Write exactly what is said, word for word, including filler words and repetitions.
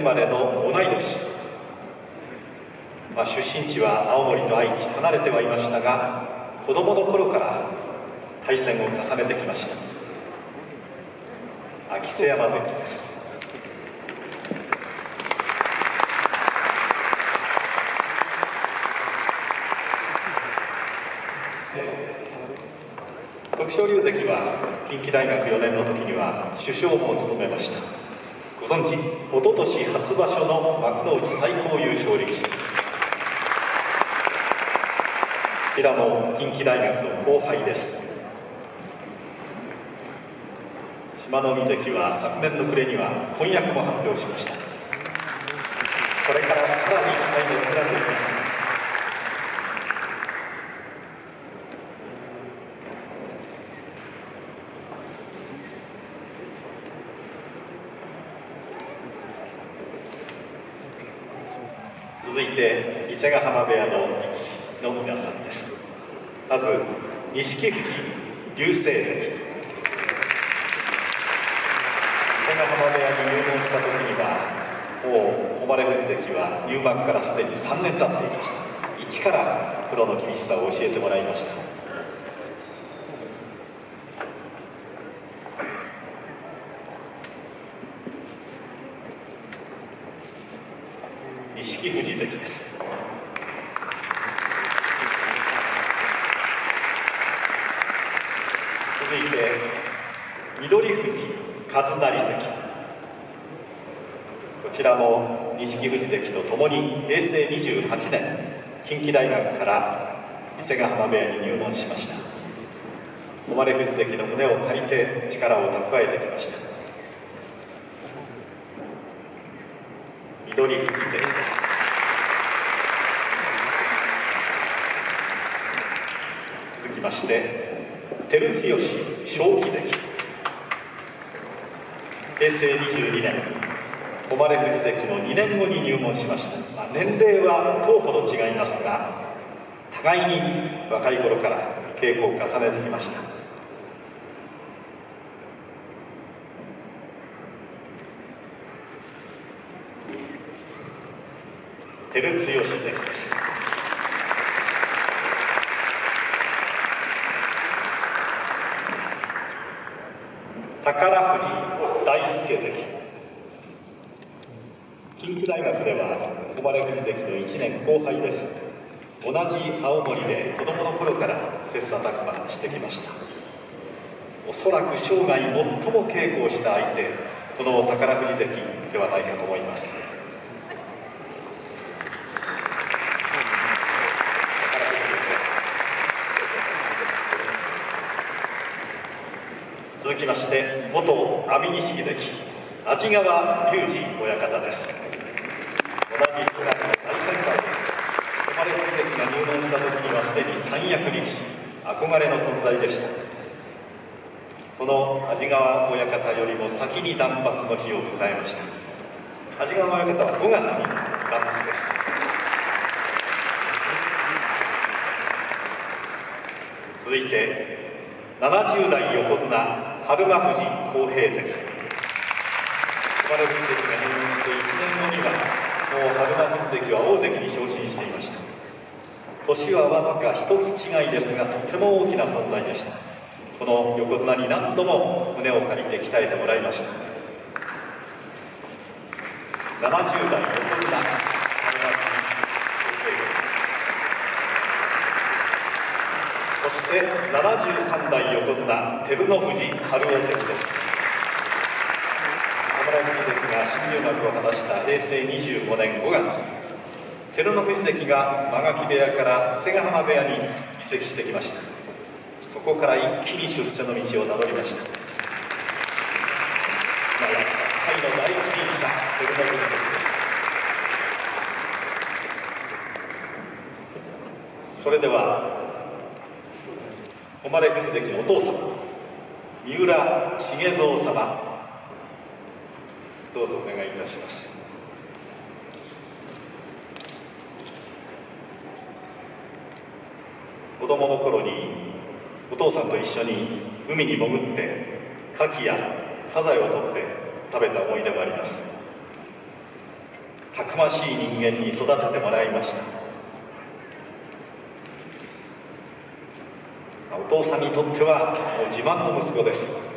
まれの同い年、まあ、出身地は青森と愛知、離れてはいましたが、子供の頃から対戦を重ねてきました。秋瀬山関です。徳勝龍関は近畿大学よねんの時には主将も務めました。ご存知、おととし初場所の幕内最高優勝力士です。こちらも近畿大学の後輩です。志摩ノ海関は昨年の暮れには婚約も発表しました。これからさらに期待を膨らんでいきます。続いて伊勢ヶ浜部屋の力士の皆さんです。まず錦富士、龍星関。伊勢ヶ浜部屋に入門した時にはもう誉富士関は入幕からすでにさんねん経っていました。一からプロの厳しさを教えてもらいました。錦富士関です。続いて翠富士、和成関。こちらも錦富士関とともにへいせいにじゅうはちねん近畿大学から伊勢ヶ浜部屋に入門しました。誉富士関の胸を借りて力を蓄えてきました。緑富士関です。続きまして照強、正気関。へいせいにじゅうにねん誉富士関のにねんごに入門しました。まあ、年齢はとうほど違いますが、互いに若い頃から稽古を重ねてきました。照強関です。宝富士、大輔関。近畿大学では誉富士関のいちねんこう輩です。同じ青森で子供の頃から切磋琢磨してきました。おそらく生涯最も稽古をした相手、この宝富士関ではないかと思います。続きまして元阿炎錦関、安治川隆二親方です。同じ津軽の大先輩です。誉富士関が入門した時にはすでに三役力士、憧れの存在でした。その安治川親方よりも先に断髪の日を迎えました。安治川親方はごがつに断髪です。続いてななじゅう代横綱日馬富士、公平関。誉富士関が入門していちねんごにはもう日馬富士関は大関に昇進していました。年はわずか一つ違いですが、とても大きな存在でした。この横綱に何度も胸を借りて鍛えてもらいました。ななじゅう代横綱日馬富士、公平関です。そしてななじゅうさん代横綱照ノ富士、春雄関です。誉富士関が新入幕を果たしたへいせいにじゅうごねんごがつ、照ノ富士関が間垣部屋から伊勢ヶ浜部屋に移籍してきました。そこから一気に出世の道をたどりました。今やタイの第一人者、照ノ富士関です。それでは誉富士関のお父様、三浦重蔵様、どうぞお願いいたします。子供の頃にお父さんと一緒に海に潜って牡蠣やサザエを取って食べた思い出もあります。 たくましい人間に育ててもらいました。お父さんにとってはもう自慢の息子です。